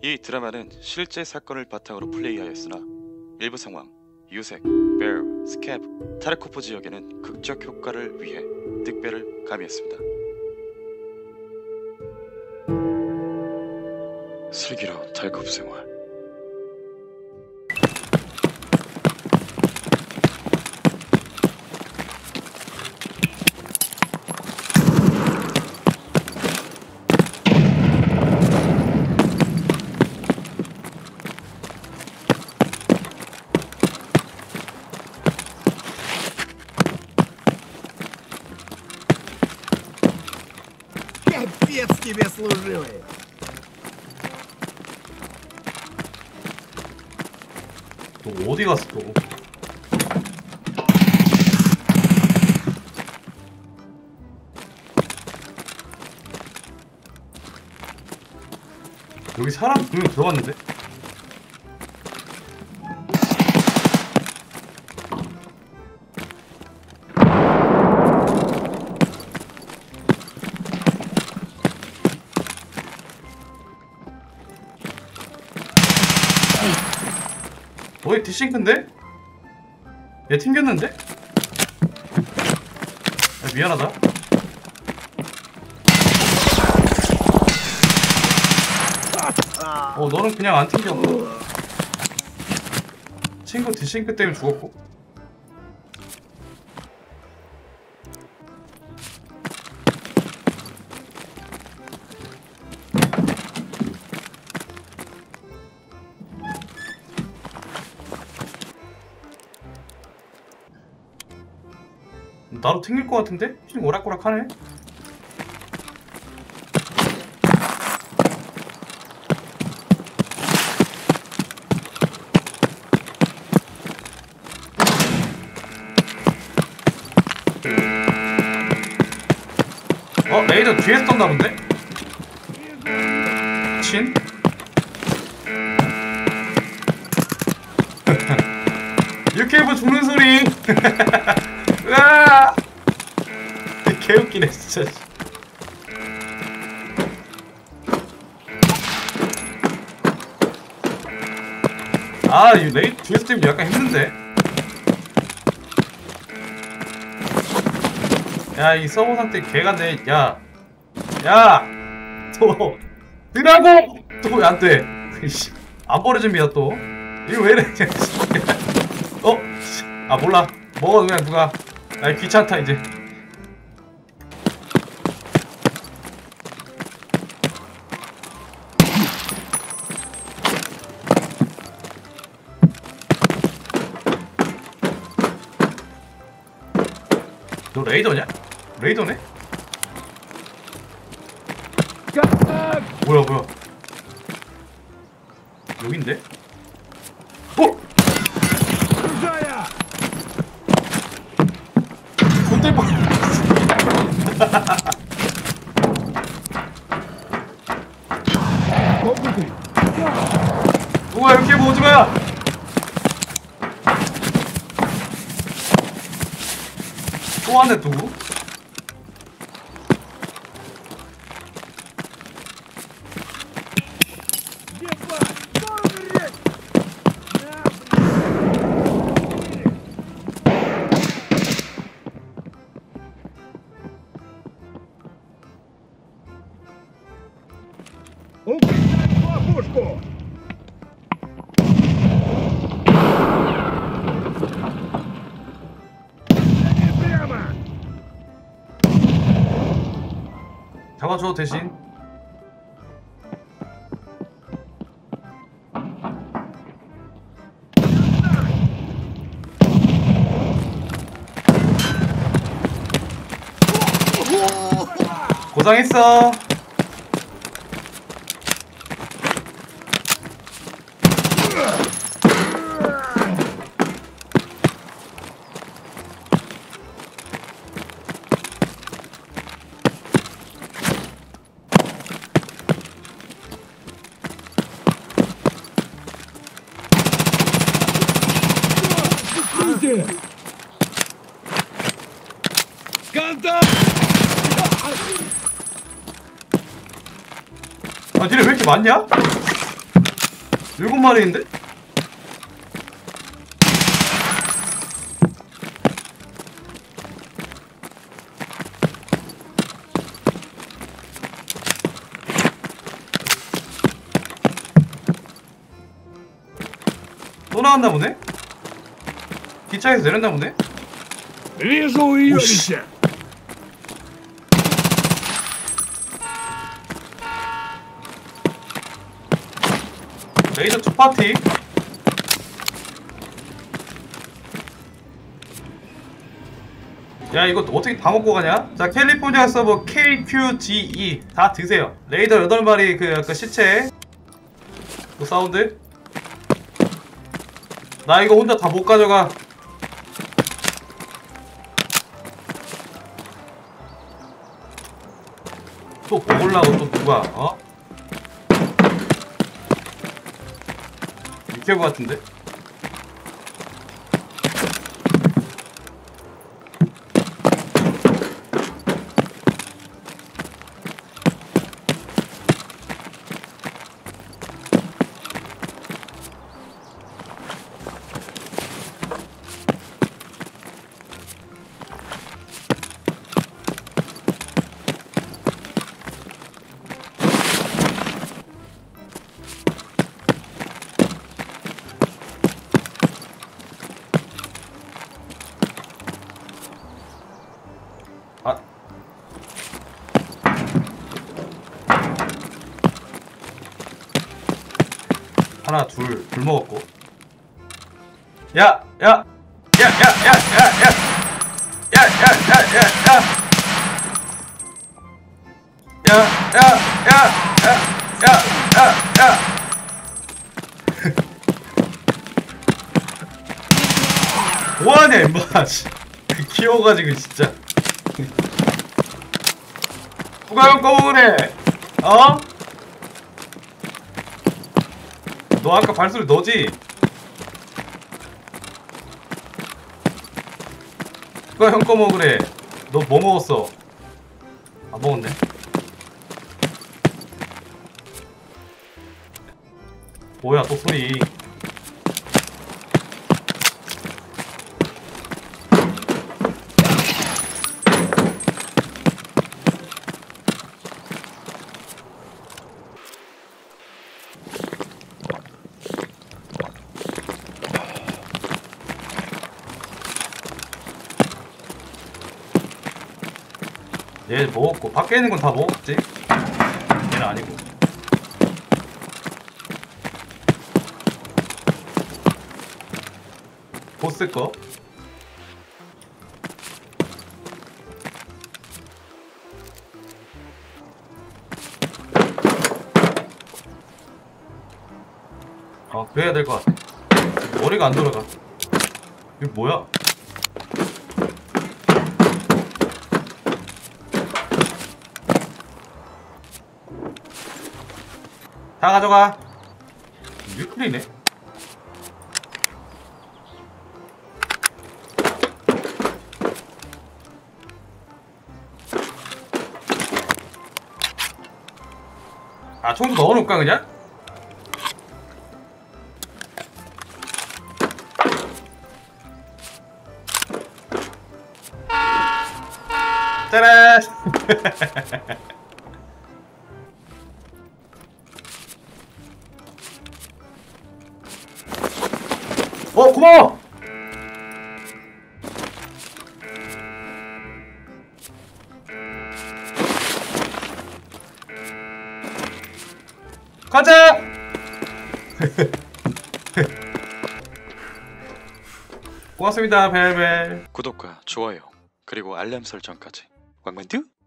이 드라마는 실제 사건을 바탕으로 플레이하였으나 일부 상황, 유색, 베어, 스캡, 타르코프 지역에는 극적 효과를 위해 특별을 가미했습니다. 슬기로운 탈급 생활. Капец тебе служивый! 너 어디 갔어 또? 여기 사람 분명 들어갔는데? 너희 디싱크인데? 얘 튕겼는데? 야, 미안하다. 너는 그냥 안 튕겨. 친구 디싱크 때문에 죽었고. 나도 튕길 것 같은데? 좀 오락가락하네? 레이저 뒤에서 떴나 본데? 친? 유케이브 죽는 소리! 으아! 개웃기네 진짜. 이 레이 뒤에서 뛰면 약간 힘든데? 야, 이 서버 상태 개같네. 야! 또! 뜨라고! 또 왜 안 돼? 안 버려집니다 또. 이거 왜 이래? 몰라. 먹어 그냥 누가. 귀찮다 이제. 너 레이더냐? 레이더네? 뭐야 여긴데? 손대 봐. 우와 이렇게 뭐 오지마. 또 하네 또. 잡아줘 대신. 고생했어. 니네 왜 이렇게 많냐? 7마리인데? 또 나왔나 보네? 기차에서 내렸나 보네? Вижу уебище! 레이저 2파티. 야, 이거 어떻게 다 먹고 가냐? 자, 캘리포니아 서버 KQGE 다 드세요. 레이더 8마리 그 시체. 그 사운드. 나 이거 혼자 다 못 가져가. 또 먹으려고 또 누가, 어? 미케브 같은데? 아. 하나, 둘 먹었고. 야! 야! 야! 야! 야! 야! 야! 야! 야! 야! 야! 야! 야! 야! 야! 야! 야! 야! 야! 뭐하냐 임마. 귀여워가지고 진짜. 누가 형 꺼먹으래? 어? 너 아까 발소리 너지? 누가 형 꺼먹으래? 너 뭐 먹었어? 안 먹었네. 뭐야 또 소리. 얘 먹었고 밖에 있는 건 다 먹었지? 얘는 아니고. 보스 거. 그래야 될 것 같아. 머리가 안 돌아가. 이게 뭐야? 다 가져가. 뮤클이네. 아, 총도 넣어놓을까 그냥? 짜란. 고마워! 가자! 고맙습니다, 벨벨. 구독과 좋아요 그리고 알람 설정까지. 왕만두